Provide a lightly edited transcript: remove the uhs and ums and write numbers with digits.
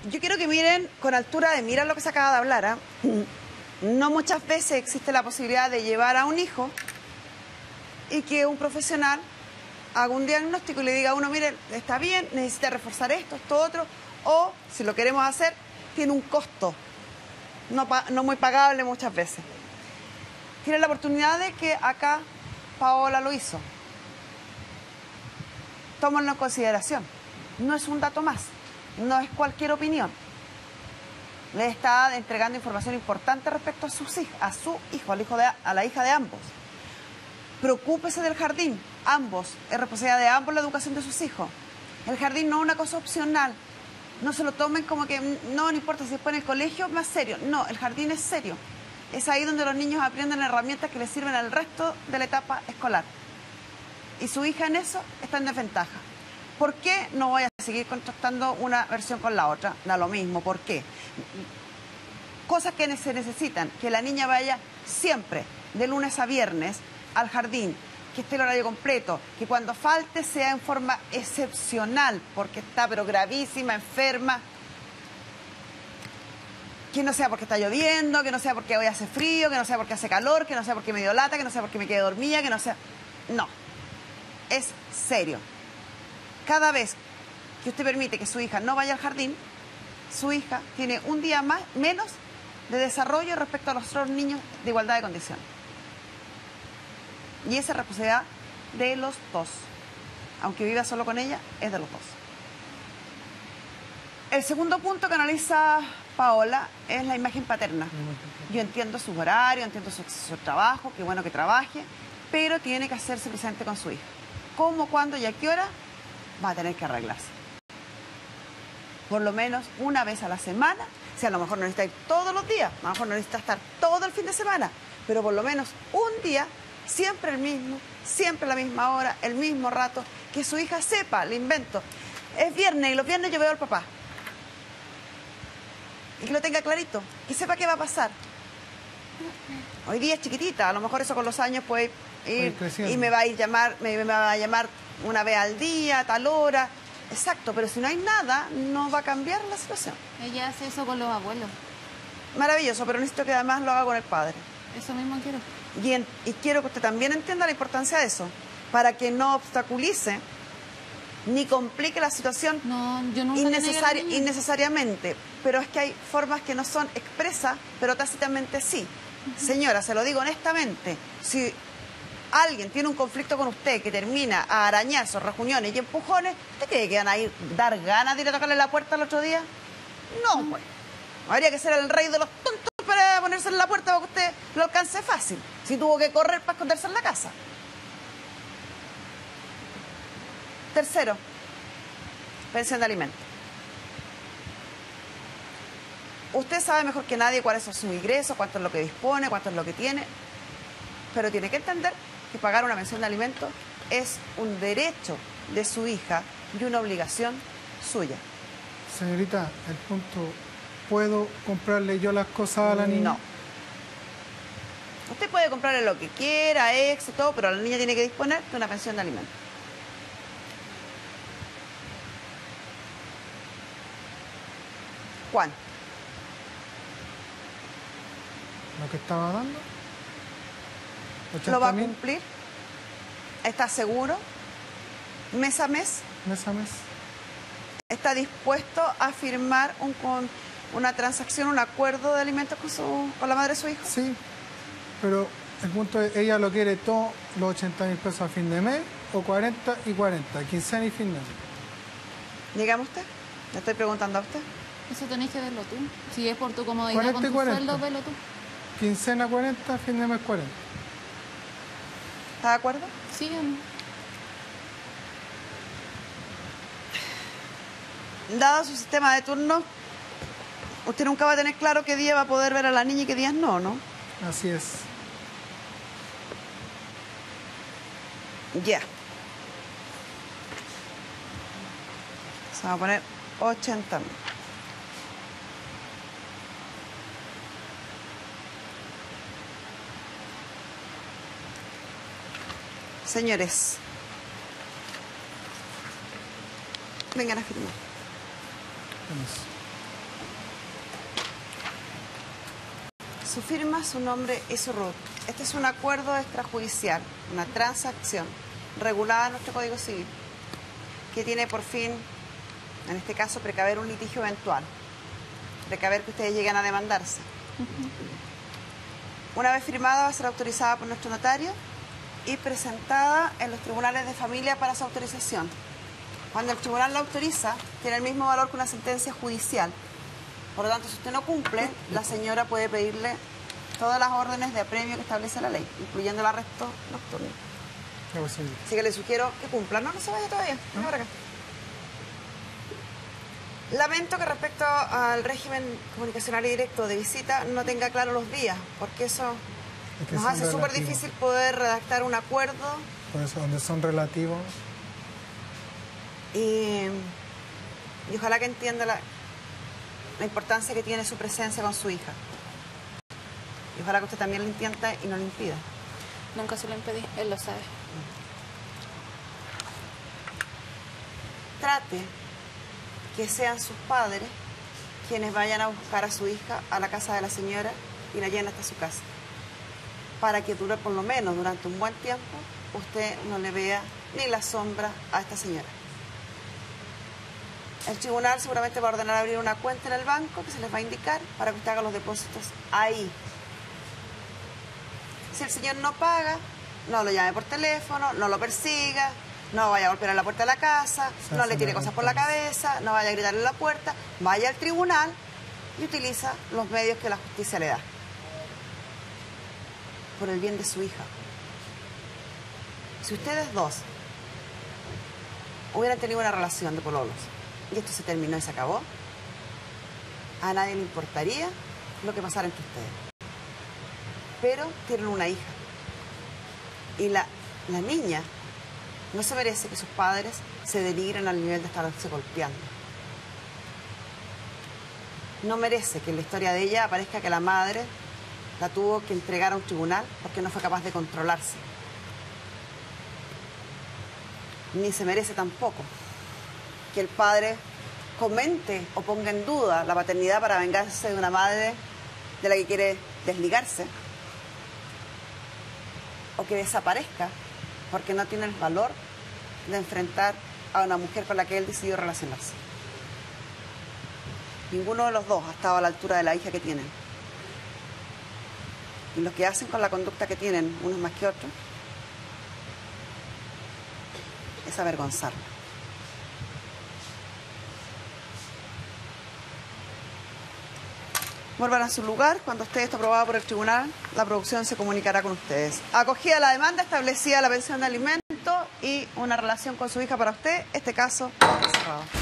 Yo quiero que miren con altura de mirar lo que se acaba de hablar. No muchas veces existe la posibilidad de llevar a un hijo y que un profesional haga un diagnóstico y le diga a uno, mire, está bien, necesita reforzar esto, esto, otro, o si lo queremos hacer, tiene un costo, no muy pagable muchas veces. Tiene la oportunidad de que acá Paola lo hizo. Tómenlo en consideración. No es un dato más, no es cualquier opinión. Le está entregando información importante respecto a su hijo, a la hija de ambos. Preocúpese del jardín, ambos, es responsabilidad de ambos la educación de sus hijos. El jardín no es una cosa opcional, no se lo tomen como que no importa si después en el colegio más serio. No, el jardín es serio. Es ahí donde los niños aprenden herramientas que les sirven al resto de la etapa escolar. Y su hija en eso está en desventaja. ¿Por qué no voy a seguir contrastando una versión con la otra? Da lo mismo, ¿por qué? Cosas que se necesitan, que la niña vaya siempre, de lunes a viernes, al jardín, que esté el horario completo, que cuando falte sea en forma excepcional, porque está pero gravísima, enferma, que no sea porque está lloviendo, que no sea porque hoy hace frío, que no sea porque hace calor, que no sea porque me dio lata, que no sea porque me quedé dormida, que no sea... No, es serio. Cada vez que usted permite que su hija no vaya al jardín, su hija tiene un día menos de desarrollo respecto a los otros niños de igualdad de condiciones. Y esa es responsabilidad de los dos. Aunque viva solo con ella, es de los dos. El segundo punto que analiza Paola es la imagen paterna. Yo entiendo sus horarios, entiendo su trabajo, qué bueno que trabaje, pero tiene que hacerse presente con su hija. ¿Cómo, cuándo y a qué hora? Va a tener que arreglarse. Por lo menos una vez a la semana. Si a lo mejor no necesita ir todos los días, a lo mejor no necesita estar todo el fin de semana, pero por lo menos un día, siempre el mismo, siempre a la misma hora, el mismo rato, que su hija sepa, le invento. Es viernes y los viernes yo veo al papá. Y que lo tenga clarito, que sepa qué va a pasar. Hoy día es chiquitita, a lo mejor eso con los años puede ir y me va a llamar una vez al día, a tal hora. Exacto, pero si no hay nada, no va a cambiar la situación. Ella hace eso con los abuelos. Maravilloso, pero necesito que además lo haga con el padre. Eso mismo quiero. Y quiero que usted también entienda la importancia de eso, para que no obstaculice ni complique la situación innecesariamente. Pero es que hay formas que no son expresas, pero tácitamente sí. Señora, se lo digo honestamente, si alguien tiene un conflicto con usted que termina a arañazos, rajuñones y empujones, ¿usted cree que van a dar ganas de ir a tocarle la puerta el otro día? No, pues. Habría que ser el rey de los tontos para ponerse en la puerta para que usted lo alcance fácil. Si tuvo que correr para esconderse en la casa. Tercero, pensión de alimentos. Usted sabe mejor que nadie cuáles son sus ingresos, cuánto es lo que dispone, cuánto es lo que tiene, pero tiene que entender que pagar una pensión de alimentos es un derecho de su hija y una obligación suya. Señorita, el punto, ¿puedo comprarle yo las cosas a la niña? No. Usted puede comprarle lo que quiera, todo, pero la niña tiene que disponer de una pensión de alimentos. ¿Cuánto? ¿Lo que estaba dando? ¿Lo va a cumplir? ¿Está seguro? ¿Mes a mes? Mes a mes. ¿Está dispuesto a firmar una transacción, un acuerdo de alimentos con la madre de su hijo? Sí, pero el punto es, ella lo quiere todo, los 80.000 pesos a fin de mes, o 40 y 40, quincena y fin de mes. Dígame usted, le estoy preguntando a usted. Eso tenés que verlo tú. Si es por tu comodidad 40 con y tu 40. sueldo, velo tú. Quincena 40, fin de mes 40. ¿Está de acuerdo? Sí o no. Dado su sistema de turno, usted nunca va a tener claro qué día va a poder ver a la niña y qué días no, ¿no? Así es. Ya. Se va a poner 80.000. Señores, vengan a firmar. Vamos. su firma, su nombre y su RUT. Este es un acuerdo extrajudicial, una transacción regulada en nuestro Código Civil, que tiene por fin, en este caso, precaver un litigio eventual, precaver que ustedes lleguen a demandarse. Una vez firmada va a ser autorizada por nuestro notario y presentada en los tribunales de familia para su autorización. Cuando el tribunal la autoriza, tiene el mismo valor que una sentencia judicial. Por lo tanto, si usted no cumple, la señora puede pedirle todas las órdenes de apremio que establece la ley, incluyendo el arresto nocturno. Así que le sugiero que cumpla. No se vaya todavía. Venga para acá. Lamento que respecto al régimen comunicacional y directo de visita no tenga claro los días, porque eso nos hace súper difícil poder redactar un acuerdo. Por eso, donde son relativos. Y ojalá que entienda la importancia que tiene su presencia con su hija. Y ojalá que usted también lo entienda y no lo impida. Nunca se lo impedí, él lo sabe. Trate que sean sus padres quienes vayan a buscar a su hija a la casa de la señora y la lleven hasta su casa, para que dure por lo menos durante un buen tiempo usted no le vea ni la sombra a esta señora. El tribunal seguramente va a ordenar abrir una cuenta en el banco que se les va a indicar para que usted haga los depósitos ahí. Si el señor no paga, no lo llame por teléfono, no lo persiga, no vaya a golpear a la puerta de la casa, no le tire cosas por la cabeza, no vaya a gritarle en la puerta, vaya al tribunal y utiliza los medios que la justicia le da. Por el bien de su hija. Si ustedes dos hubieran tenido una relación de pololos y esto se terminó y se acabó, a nadie le importaría lo que pasara entre ustedes. Pero tienen una hija. Y la niña no se merece que sus padres se denigren al nivel de estarse golpeando. No merece que en la historia de ella aparezca que la madre la tuvo que entregar a un tribunal porque no fue capaz de controlarse. Ni se merece tampoco que el padre comente o ponga en duda la paternidad para vengarse de una madre de la que quiere desligarse, o que desaparezca porque no tiene el valor de enfrentar a una mujer con la que él decidió relacionarse. Ninguno de los dos ha estado a la altura de la hija que tienen. Y lo que hacen con la conducta que tienen, unos más que otros, es avergonzarla. Vuelvan a su lugar. Cuando esté esto aprobado por el tribunal, la producción se comunicará con ustedes. Acogida la demanda, establecida la pensión de alimento y una relación con su hija para usted. Este caso es cerrado.